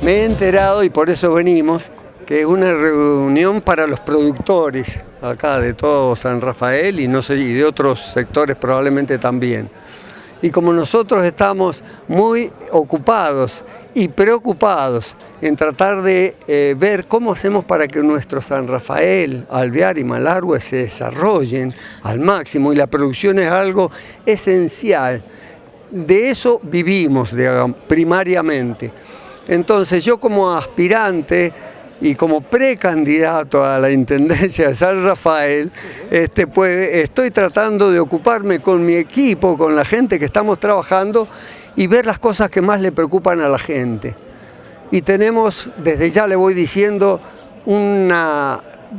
me he enterado, y por eso venimos, que es una reunión para los productores acá de todo San Rafael y, no sé, y de otros sectores probablemente también. Y como nosotros estamos muy ocupados y preocupados en tratar de ver cómo hacemos para que nuestro San Rafael, Alvear y Malargüe se desarrollen al máximo, y la producción es algo esencial. De eso vivimos, digamos, primariamente. Entonces yo, como aspirante y como precandidato a la Intendencia de San Rafael, pues estoy tratando de ocuparme con mi equipo, con la gente que estamos trabajando, y ver las cosas que más le preocupan a la gente. Y tenemos, desde ya le voy diciendo, una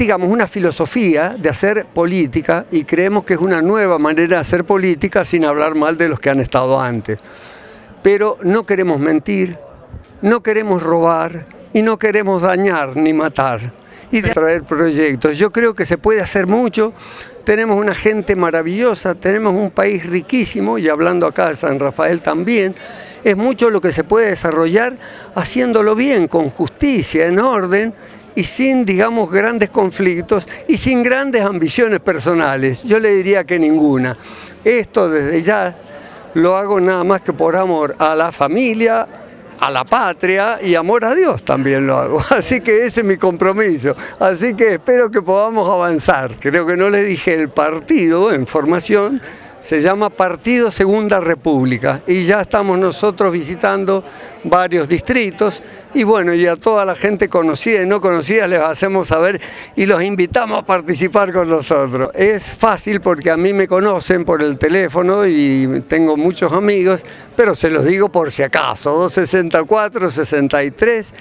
filosofía de hacer política, y creemos que es una nueva manera de hacer política sin hablar mal de los que han estado antes. Pero no queremos mentir, no queremos robar y no queremos dañar ni matar. Y de traer proyectos. Yo creo que se puede hacer mucho. Tenemos una gente maravillosa, tenemos un país riquísimo, y hablando acá de San Rafael también, es mucho lo que se puede desarrollar haciéndolo bien, con justicia, en orden, y sin, digamos, grandes conflictos y sin grandes ambiciones personales. Yo le diría que ninguna. Esto desde ya lo hago nada más que por amor a la familia, a la patria, y amor a Dios también lo hago. Así que ese es mi compromiso. Así que espero que podamos avanzar. Creo que no les dije el partido en formación. Se llama Partido Segunda República, y ya estamos nosotros visitando varios distritos, y bueno, y a toda la gente conocida y no conocida les hacemos saber y los invitamos a participar con nosotros. Es fácil porque a mí me conocen por el teléfono y tengo muchos amigos, pero se los digo por si acaso: 264 63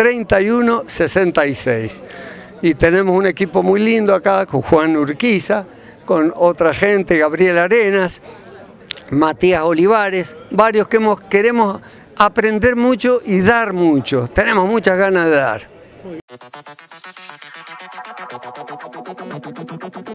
31 66. Y tenemos un equipo muy lindo acá con Juan Urquiza, con otra gente, Gabriel Arenas, Matías Olivares, varios que queremos aprender mucho y dar mucho. Tenemos muchas ganas de dar.